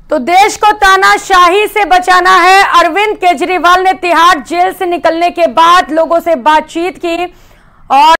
तो देश को तानाशाही से बचाना है। अरविंद केजरीवाल ने तिहाड़ जेल से निकलने के बाद लोगों से बातचीत की और